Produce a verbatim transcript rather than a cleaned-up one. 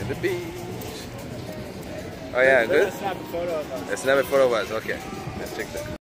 in the beach. Oh yeah, Let good? us snap a photo of us. Let's snap a photo of us, okay. Let's check that.